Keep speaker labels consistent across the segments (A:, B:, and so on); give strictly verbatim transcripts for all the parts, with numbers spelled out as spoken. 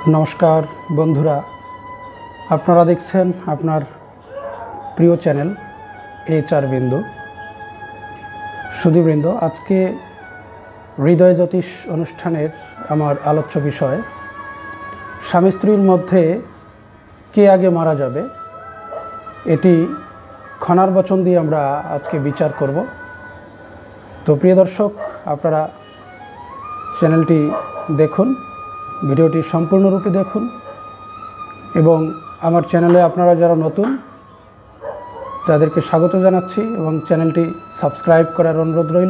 A: নমস্কার বন্ধুরা, আপনারা দেখছেন আপনার প্রিয় চ্যানেল এইচ আর বিন্দু। সুধীবৃন্দ, আজকে হৃদয় জ্যোতিষ অনুষ্ঠানের আমার আলোচ্য বিষয় স্বামী স্ত্রীর মধ্যে কে আগে মারা যাবে, এটি খনার বচন দিয়ে আমরা আজকে বিচার করব। তো প্রিয় দর্শক, আপনারা চ্যানেলটি দেখুন, ভিডিওটি সম্পূর্ণরূপে দেখুন এবং আমার চ্যানেলে আপনারা যারা নতুন তাদেরকে স্বাগত জানাচ্ছি এবং চ্যানেলটি সাবস্ক্রাইব করার অনুরোধ রইল।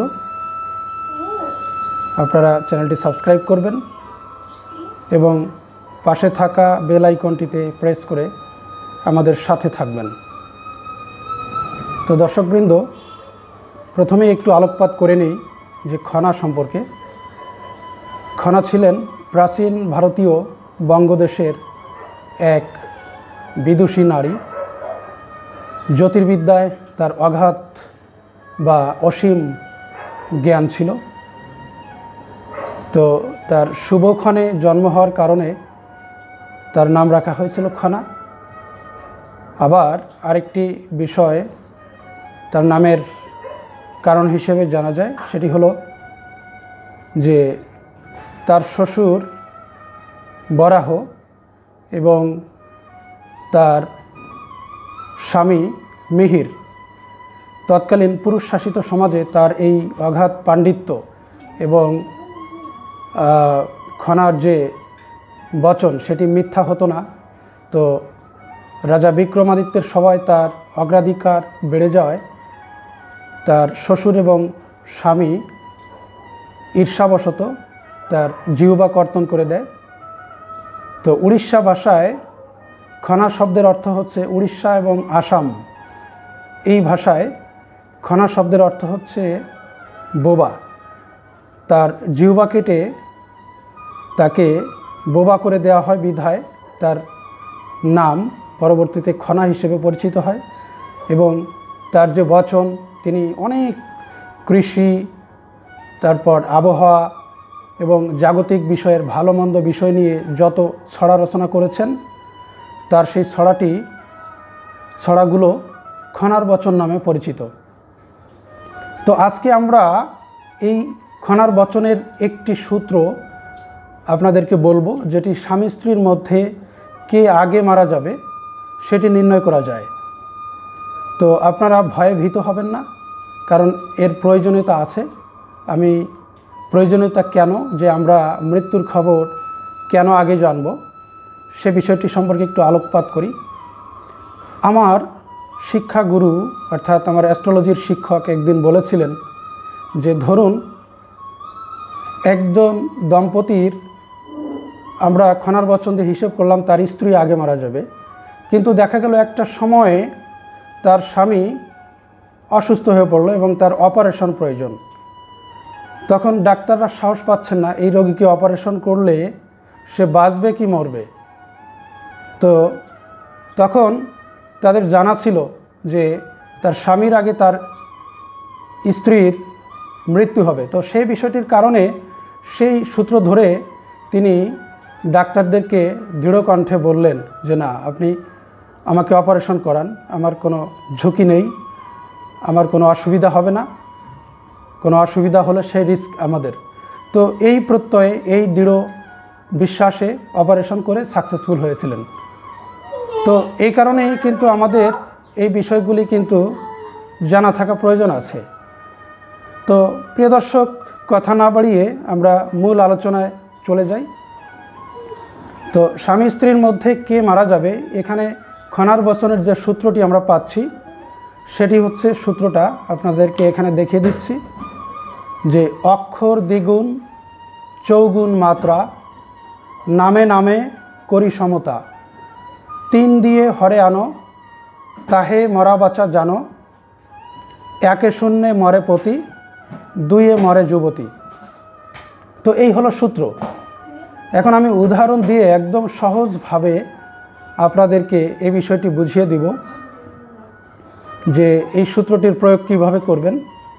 A: আপনারা চ্যানেলটি সাবস্ক্রাইব করবেন এবং পাশে থাকা বেল আইকনটিতে প্রেস করে আমাদের সাথে থাকবেন। তো দর্শকবৃন্দ, প্রথমে একটু আলোকপাত করে নেই যে খনা সম্পর্কে। খনা ছিলেন প্রাচীন ভারতীয় বঙ্গদেশের এক বিদুষী নারী। জ্যোতির্বিদ্যায় তার অগাধ বা অসীম জ্ঞান ছিল। তো তার শুভক্ষণে জন্ম হওয়ার কারণে তার নাম রাখা হয়েছিল খনা। আবার আরেকটি বিষয় তার নামের কারণ হিসেবে জানা যায়, সেটি হলো যে তার শ্বশুর বরাহ এবং তার স্বামী মিহির তৎকালীন পুরুষ শাসিত সমাজে তার এই অগাধ পাণ্ডিত্য এবং খনার যে বচন সেটি মিথ্যা হতো না। তো রাজা বিক্রমাদিত্যের সভায় তার অগ্রাধিকার বেড়ে যাওয়ায় তার শ্বশুর এবং স্বামী ঈর্ষাবশত তার জিহ্বা কর্তন করে দেয়। তো উড়িষ্যা ভাষায় খনা শব্দের অর্থ হচ্ছে উড়িষ্যা এবং আসাম। এই ভাষায় খনা শব্দের অর্থ হচ্ছে বোবা। তার জিহ্বা কেটে তাকে বোবা করে দেওয়া হয় বিধায় তার নাম পরবর্তীতে খনা হিসেবে পরিচিত হয়। এবং তার যে বচন, তিনি অনেক কৃষি, তারপর আবহাওয়া এবং জাগতিক বিষয়ের ভালো মন্দ বিষয় নিয়ে যত ছড়া রচনা করেছেন, তার সেই ছড়াটি ছড়াগুলো খনার বচন নামে পরিচিত। তো আজকে আমরা এই খনার বচনের একটি সূত্র আপনাদেরকে বলবো, যেটি স্বামী স্ত্রীর মধ্যে কে আগে মারা যাবে সেটি নির্ণয় করা যায়। তো আপনারা ভয়ে ভীত হবেন না, কারণ এর প্রয়োজনীয়তা আছে। আমি প্রয়োজনীয়তা কেন, যে আমরা মৃত্যুর খবর কেন আগে জানব, সে বিষয়টি সম্পর্কে একটু আলোকপাত করি। আমার শিক্ষাগুরু অর্থাৎ আমার অ্যাস্ট্রোলজির শিক্ষক একদিন বলেছিলেন যে ধরুন একজন দম্পতির আমরা খনার বচন দিয়ে হিসেব করলাম তার স্ত্রী আগে মারা যাবে, কিন্তু দেখা গেল একটা সময়ে তার স্বামী অসুস্থ হয়ে পড়লো এবং তার অপারেশন প্রয়োজন। তখন ডাক্তাররা সাহস পাচ্ছেন না এই রোগীকে অপারেশন করলে সে বাঁচবে কি মরবে। তো তখন তাদের জানা ছিল যে তার স্বামীর আগে তার স্ত্রীর মৃত্যু হবে। তো সেই বিষয়টির কারণে সেই সূত্র ধরে তিনি ডাক্তারদেরকে দৃঢ় কণ্ঠে বললেন যে না, আপনি আমাকে অপারেশন করান, আমার কোনো ঝুঁকি নেই, আমার কোনো অসুবিধা হবে না, কোনো অসুবিধা হলে সেই রিস্ক আমাদের। তো এই প্রত্যয়ে, এই দৃঢ় বিশ্বাসে অপারেশন করে সাকসেসফুল হয়েছিলেন। তো এই কারণেই কিন্তু আমাদের এই বিষয়গুলি কিন্তু জানা থাকা প্রয়োজন আছে। তো প্রিয় দর্শক, কথা না বাড়িয়ে আমরা মূল আলোচনায় চলে যাই। তো স্বামী স্ত্রীর মধ্যে কে মারা যাবে, এখানে খনার বচনের যে সূত্রটি আমরা পাচ্ছি সেটি হচ্ছে, সূত্রটা আপনাদেরকে এখানে দেখিয়ে দিচ্ছি, যে অক্ষর দ্বিগুণ চৌগুণ মাত্রা, নামে নামে করি সমতা, তিন দিয়ে হরে আনো, তাহে মরা বাঁচা জানো, একে শূন্যে মরে পতি, দুইয়ে মরে যুবতী। তো এই হলো সূত্র। এখন আমি উদাহরণ দিয়ে একদম সহজভাবে আপনাদেরকে এই বিষয়টি বুঝিয়ে দিব যে এই সূত্রটির প্রয়োগ কীভাবে করবেন।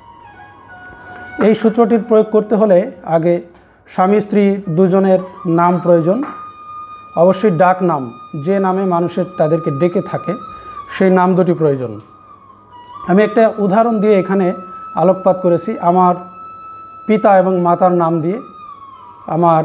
A: এই সূত্রটির প্রয়োগ করতে হলে আগে স্বামী স্ত্রী দুজনের নাম প্রয়োজন, অবশ্যই ডাক নাম, যে নামে মানুষের তাদেরকে ডেকে থাকে সেই নাম দুটি প্রয়োজন। আমি একটা উদাহরণ দিয়ে এখানে আলোকপাত করেছি। আমার পিতা এবং মাতার নাম দিয়ে। আমার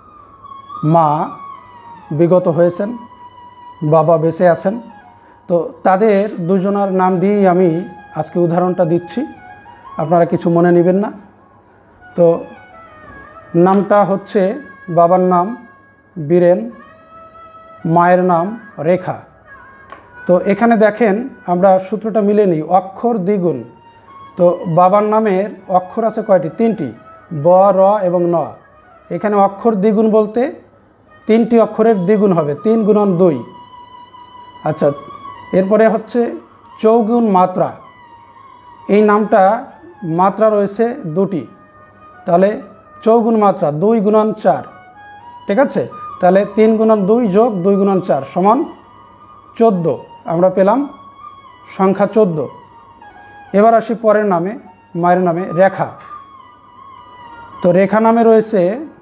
A: মা বিগত হয়েছেন, বাবা বেঁচে আছেন, তো তাদের দুজনার নাম দিয়েই আমি আজকে উদাহরণটা দিচ্ছি, আপনারা কিছু মনে নেবেন না। তো নামটা হচ্ছে, বাবার নাম বীরেন, মায়ের নাম রেখা। তো এখানে দেখেন আমরা সূত্রটা মিলে নিই, অক্ষর দ্বিগুণ। তো বাবার নামের অক্ষর আছে কয়টি? তিনটি, ব, র এবং ন। এখানে অক্ষর দ্বিগুণ বলতে তিনটি অক্ষরের দ্বিগুণ হবে, তিন গুণন দুই। আচ্ছা, এরপরে হচ্ছে চৌগুণ মাত্রা। এই নামটা মাত্রা রয়েছে দুটি, তাহলে চৌগুণ মাত্রা, দুই গুণন চার। ঠিক আছে, তাহলে তিন গুণন দুই যোগ দুই গুণন চার সমান চোদ্দো। আমরা পেলাম সংখ্যা চোদ্দো। এবার আসি পরের নামে, মায়ের নামে রেখা। তো রেখা নামে রয়েছে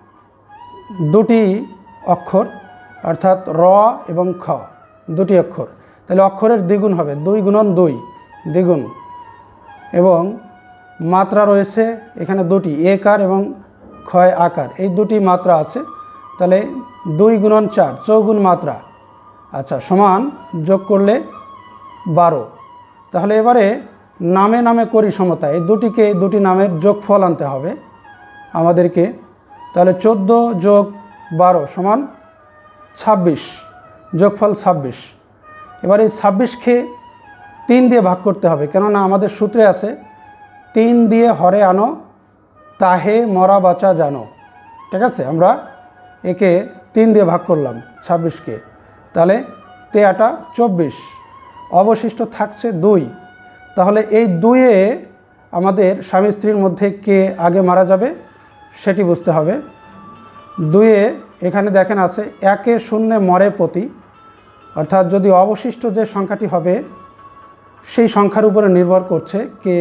A: দুটি অক্ষর, অর্থাৎ র এবং খ, দুটি অক্ষর। তাহলে অক্ষরের দ্বিগুণ হবে, দুই গুণন দুই, দ্বিগুণ। এবং মাত্রা রয়েছে এখানে দুটি, একার এবং ক্ষয় আকার, এই দুটি মাত্রা আছে। তাহলে দুই গুণন চার, চৌগুণ মাত্রা। আচ্ছা, সমান যোগ করলে বারো। তাহলে এবারে নামে নামে করি সমতা, এই দুটিকে, দুটি নামের যোগফল আনতে হবে আমাদেরকে। তাহলে চোদ্দো যোগ বারো সমান ছাব্বিশ, যোগফল ছাব্বিশ। এবার এই ছাব্বিশকে তিন দিয়ে ভাগ করতে হবে, কেননা আমাদের সূত্রে আছে তিন দিয়ে হরে আনো তাহে মরা বাঁচা জানো। ঠিক আছে, আমরা একে তিন দিয়ে ভাগ করলাম ছাব্বিশকে, তাহলে তে আটা চব্বিশ, অবশিষ্ট থাকছে দুই। তাহলে এই দুইয়ে আমাদের স্বামী স্ত্রীর মধ্যে কে আগে মারা যাবে সেটি বুঝতে হবে। দুইয়ে এখানে দেখেন আছে একে শূন্যে মরে প্রতি, অর্থাৎ যদি অবশিষ্ট যে সংখ্যাটি হবে সেই সংখ্যার উপরে নির্ভর করছে কে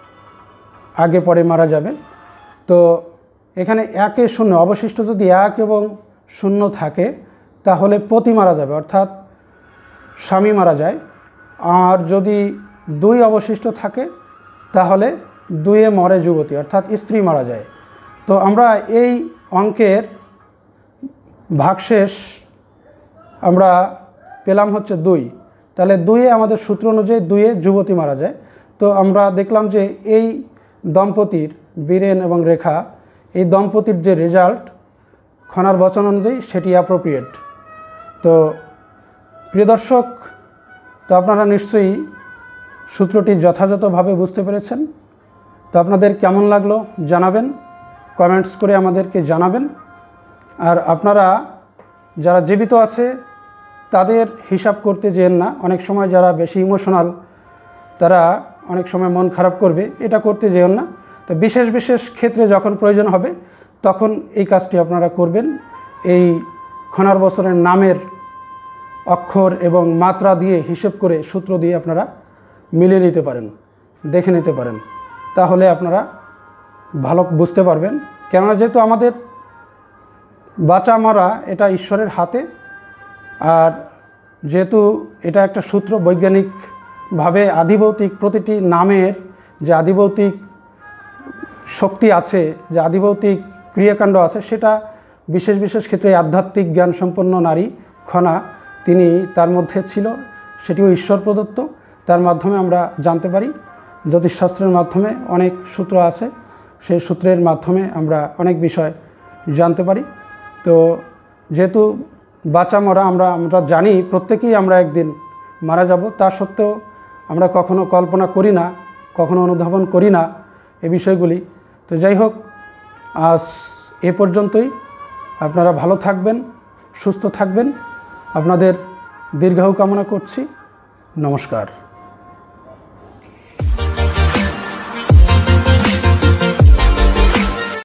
A: আগে পরে মারা যাবে। তো এখানে একে শূন্য, অবশিষ্ট যদি এক এবং শূন্য থাকে তাহলে পতি মারা যাবে, অর্থাৎ স্বামী মারা যায়। আর যদি দুই অবশিষ্ট থাকে তাহলে দুইয়ে মরে যুবতী, অর্থাৎ স্ত্রী মারা যায়। তো আমরা এই অঙ্কের ভাগশেষ আমরা পেলাম হচ্ছে দুই। তাহলে দুইয়ে আমাদের সূত্র অনুযায়ী দুইয়ে যুবতী মারা যায়। তো আমরা দেখলাম যে এই দম্পতির, বীরেন এবং রেখা, এই দম্পতির যে রেজাল্ট খনার বচন অনুযায়ী সেটি অ্যাপ্রোপ্রিয়েট। তো প্রিয় দর্শক, তো আপনারা নিশ্চয়ই সূত্রটি যথাযথভাবে বুঝতে পেরেছেন। তো আপনাদের কেমন লাগলো জানাবেন, কমেন্টস করে আমাদেরকে জানাবেন। আর আপনারা যারা জীবিত আছে তাদের হিসাব করতে যেন না, অনেক সময় যারা বেশি ইমোশনাল তারা অনেক সময় মন খারাপ করবে, এটা করতে যেন না। তো বিশেষ বিশেষ ক্ষেত্রে যখন প্রয়োজন হবে তখন এই কাজটি আপনারা করবেন। এই খনার বছরের নামের অক্ষর এবং মাত্রা দিয়ে হিসেব করে সূত্র দিয়ে আপনারা মিলিয়ে নিতে পারেন, দেখে নিতে পারেন, তাহলে আপনারা ভালো বুঝতে পারবেন। কেননা যেহেতু আমাদের বাঁচা মারা এটা ঈশ্বরের হাতে, আর যেহেতু এটা একটা সূত্র, বৈজ্ঞানিকভাবে আদিভৌতিক প্রতিটি নামের যে আদিভৌতিক শক্তি আছে, যে আদিভৌতিক ক্রিয়াকাণ্ড আছে, সেটা বিশেষ বিশেষ ক্ষেত্রে আধ্যাত্মিক জ্ঞান সম্পন্ন নারী খনা তিনি তার মধ্যে ছিল, সেটিও ঈশ্বর প্রদত্ত। তার মাধ্যমে আমরা জানতে পারি, জ্যোতিষশাস্ত্রের মাধ্যমে অনেক সূত্র আছে, সেই সূত্রের মাধ্যমে আমরা অনেক বিষয় জানতে পারি। তো যেহেতু বাঁচা মরা আমরা আমরা জানি প্রত্যেকেই আমরা একদিন মারা যাব, তা সত্ত্বেও আমরা কখনো কল্পনা করি না, কখনো অনুধাবন করি না এই বিষয়গুলি। তো যাই হোক, আজ এ পর্যন্তই। আপনারা ভালো থাকবেন, সুস্থ থাকবেন, আপনাদের দীর্ঘায়ু কামনা করছি। নমস্কার।